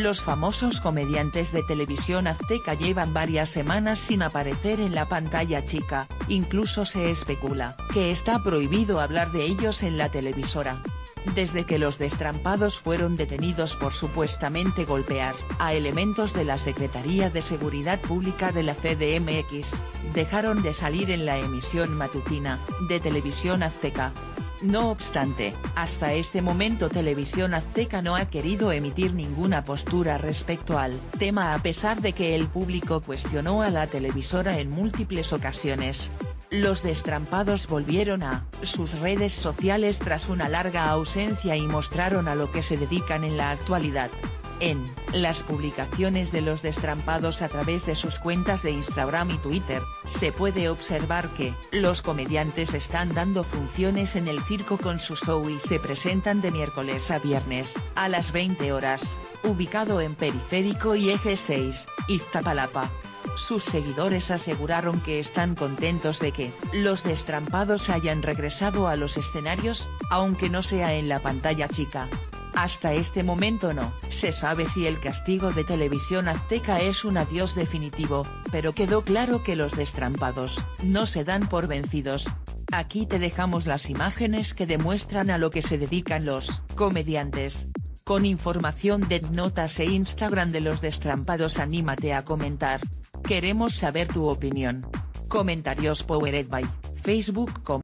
Los famosos comediantes de Televisión Azteca llevan varias semanas sin aparecer en la pantalla chica, incluso se especula que está prohibido hablar de ellos en la televisora. Desde que los Destrampados fueron detenidos por supuestamente golpear a elementos de la Secretaría de Seguridad Pública de la CDMX, dejaron de salir en la emisión matutina de Televisión Azteca. No obstante, hasta este momento Televisión Azteca no ha querido emitir ninguna postura respecto al tema a pesar de que el público cuestionó a la televisora en múltiples ocasiones. Los Destrampados volvieron a sus redes sociales tras una larga ausencia y mostraron a lo que se dedican en la actualidad. En las publicaciones de Los Destrampados a través de sus cuentas de Instagram y Twitter, se puede observar que los comediantes están dando funciones en el circo con su show y se presentan de miércoles a viernes, a las 20 horas, ubicado en Periférico y Eje 6, Iztapalapa. Sus seguidores aseguraron que están contentos de que Los Destrampados hayan regresado a los escenarios, aunque no sea en la pantalla chica. Hasta este momento no se sabe si el castigo de Televisión Azteca es un adiós definitivo, pero quedó claro que Los Destrampados no se dan por vencidos. Aquí te dejamos las imágenes que demuestran a lo que se dedican los comediantes. Con información de notas e Instagram de Los Destrampados, anímate a comentar. Queremos saber tu opinión. Comentarios powered by Facebook.